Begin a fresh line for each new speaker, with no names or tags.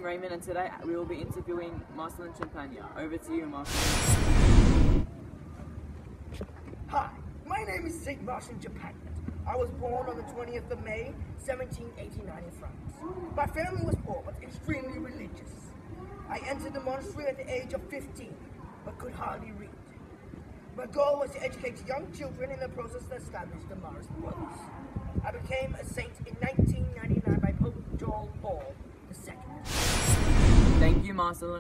Raymond, and today we will be interviewing Marcellin Champanat. Over to you, Marcellin.
Hi, my name is Saint Marcellin Champanat. I was born on the 20th of May, 1789 in France. My family was poor but extremely religious. I entered the monastery at the age of 15, but could hardly read. My goal was to educate young children in the process to establish the Marist brothers. I became a saint in 1999 by Pope Paul II.
Thank you, Marcellin.